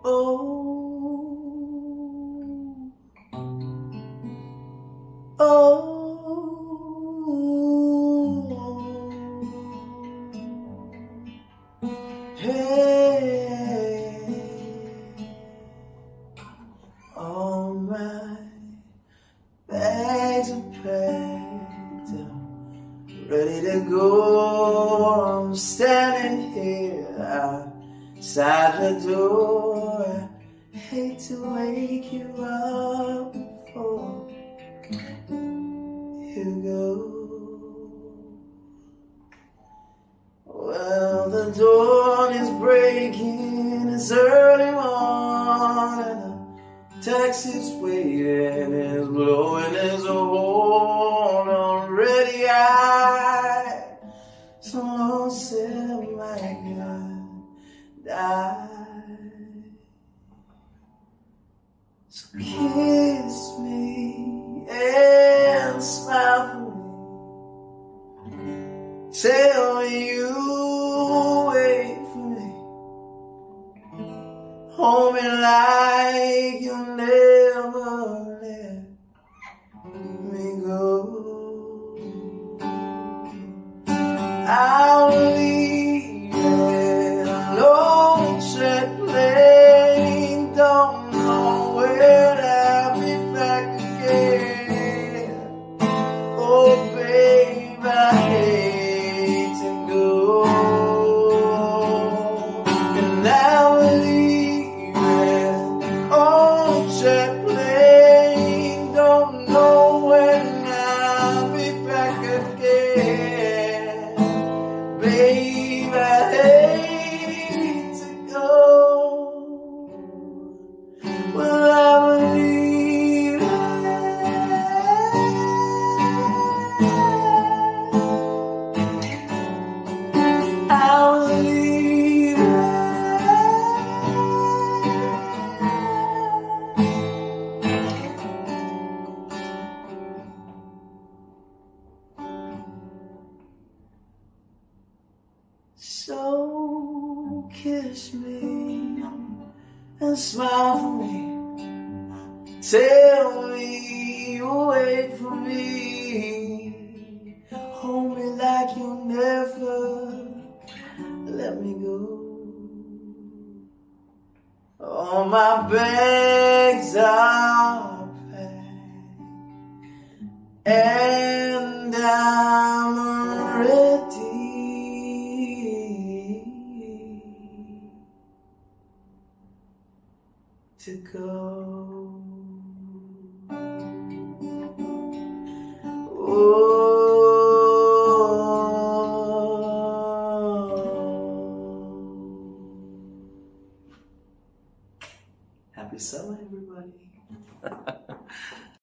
Oh, oh, hey, all my bags are packed, I'm ready to go. I'm standing here outside the door. I hate to wake you up before you go. Well, the dawn is breaking, it's early morning. The taxi's waiting, it's blowing his horn. Already so lonesome I could die. So kiss me and smile for me. Tell me you wait for me. Hold me like you'll never let me go. I'll leave in a long jetplane. Don't know when I'll be back again. Oh, babe, I hate to go. And I'll leave in on jetplane. Don't know when I'll be back again. Babe, I hate to go. Well, I believe I believe So kiss me and smile for me. Tell me you'll wait for me. Hold me like you'll never let me go. All my bags are packed and I'm ready to go. Happy summer, everybody.